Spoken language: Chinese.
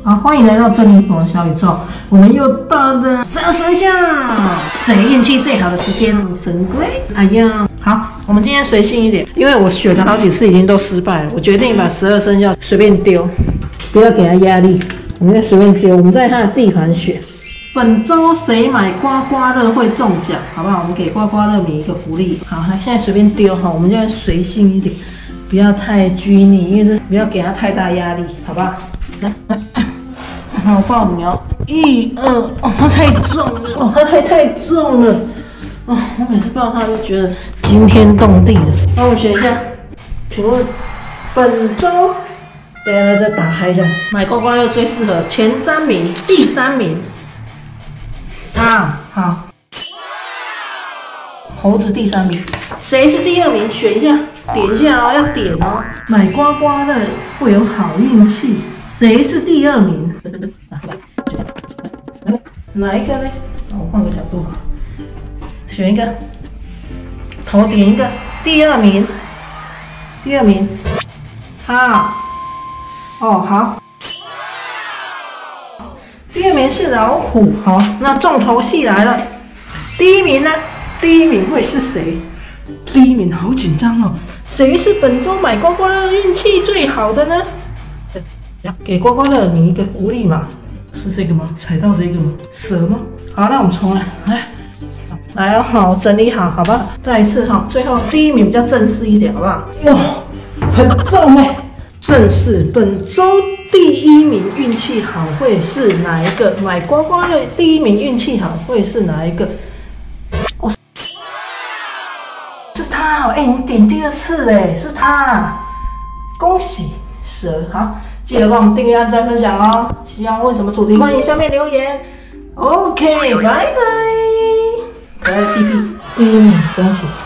好，欢迎来到珍妮佛的小宇宙，我们又到了12生肖，谁运气最好的时间？神龟。哎呀，好，我们今天随性一点，因为我选了好几次已经都失败了，我决定把12生肖随便丢，不要给他压力，我们再随便丢，我们在他的地盘选。本周谁买刮刮乐会中奖？好不好？我们给刮刮乐迷一个福利。好，来，现在随便丢哈，我们现在随性一点，不要太拘泥，因为这不要给他太大压力，好不好？来。好，报名哦！1、2，哦，它太重了，哦，它太重了，哦，我每次报它就觉得惊天动地的。帮我选一下，请问本周，等一下再打开一下，买刮刮乐最适合前3名，第3名，好，猴子第3名，谁是第2名？选一下，点一下哦，要点哦。买刮刮乐会有好运气，谁是第2名？哪一个呢？我换个角度，选一个，头点一个，第2名，好，好，第2名是老虎，好，那重头戏来了，第1名呢？第1名会是谁？第1名好紧张哦，谁是本周买刮刮乐运气最好的呢？给刮刮乐你一个福利嘛？是这个吗？踩到这个吗？蛇吗？好，那我们重来，来哦，好，整理好，好不好？再一次哈，最后第1名比较正式一点，好不好？哇，很重哎！正式，本周第1名运气好会是哪一个？买刮刮乐第1名运气好会是哪一个？哦，是他哦！哎，你点第2次哎，是他，恭喜！蛇，好，记得帮我们订阅、按赞、分享哦。想要问什么主题，欢迎下面留言。OK， 拜拜。可爱的屁屁，第1名，恭喜！